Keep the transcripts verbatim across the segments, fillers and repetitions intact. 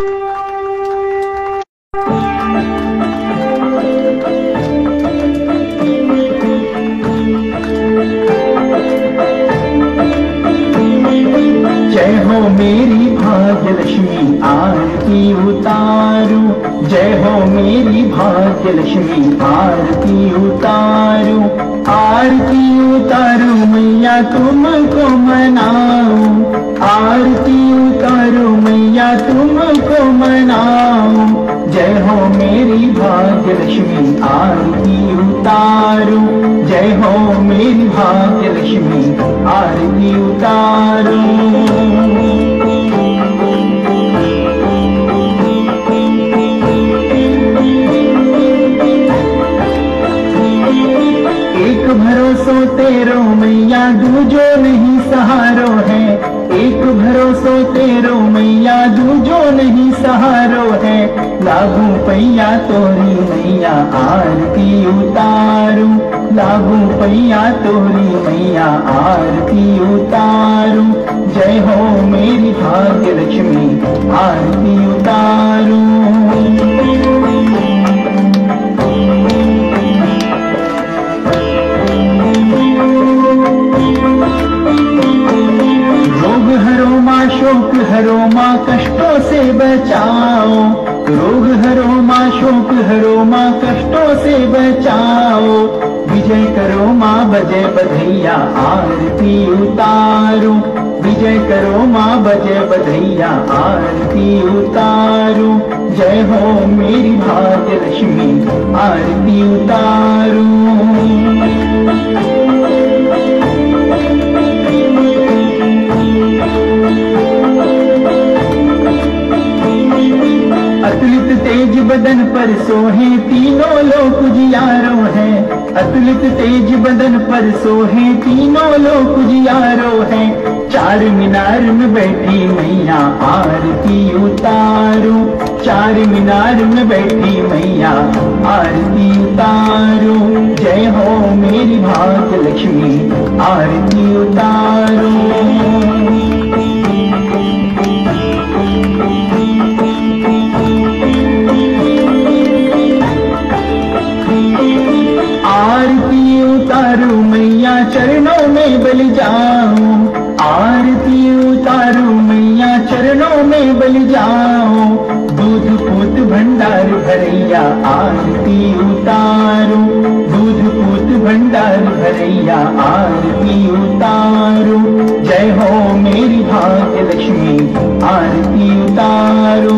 जय हो मेरी भाग्यलक्ष्मी आरती उतारू, जय हो मेरी भाग्यलक्ष्मी आरती उतारू, आरती उतारू मैया तुमको मनाऊं, आरती उतारू मैया तुमको मनाऊं। जय हो मेरी भाग्यलक्ष्मी आरती उतारू, जय हो मेरी भाग्यलक्ष्मी आरती उतारू। एक भरोसो तेरो मैया दूजो नहीं सहारो है, एक भरोसो तेरो मैया दूजो नहीं सहारो है। लागू पैया तोरी मैया आरती उतारू, लागू पैया तोरी मैया आरती उतारू। जय हो मेरी भाग्यलक्ष्मी आरती उतारू। रोग हरो माँ शोक हरो माँ कष्टों से बचाओ, रोग हरो माँ शोक हरो माँ कष्टों से बचाओ। विजय करो माँ बजय बधैया आरती उतारू, विजय करो माँ बजय बधैया आरती उतारू। जय हो मेरी भाग्यलक्ष्मी आरती उतारू। अतुलित तेज बदन पर सोहे तीनों लोक उजियारो है, अतुलित तेज बदन पर सोहे तीनों लोक उजियारो है। चार मीनार में बैठी मैया आरती उतारू, चार मीनार में बैठी मैया आरती उतारू। जय हो मेरी भाग्यलक्ष्मी आरती उतारू। आरती उतारू मैया चरणों में बलि जाऊं, आरती उतारू मैया चरणों में बलि जाऊं। दूध पूत भंडार भरैया आरती उतारू, दूध पूत भंडार भरैया आरती उतारू। जय हो मेरी भाग्यलक्ष्मी आरती उतारू।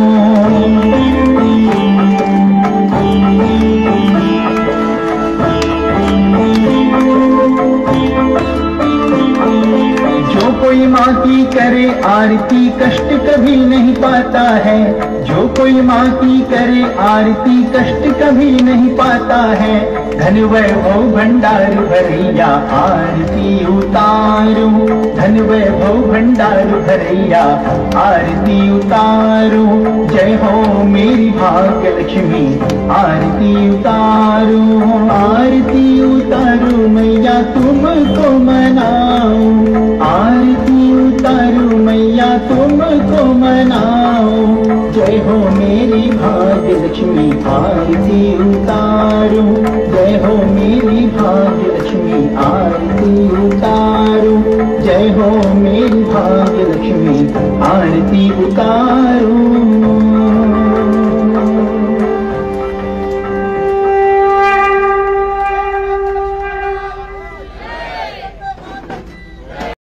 जो कोई माँ की करे आरती कष्ट कभी नहीं पाता है, जो कोई माँ की करे आरती कष्ट कभी नहीं पाता है। धन वैभव भंडार भरैया आरती उतारू, धन वैभव भंडार भरैया आरती उतारू। जय हो मेरी भाग्यलक्ष्मी आरती उतारू, आरती उतारू मैया तुमको मनाऊं, आरती उतारू मैया तुमको मनाऊं। जय हो मेरी भाग्यलक्ष्मी आरती उतारू, जय हो मेरी भाग्यलक्ष्मी आरती उतारू। जय हो मेरी भाग्यलक्ष्मी आरती उतारू।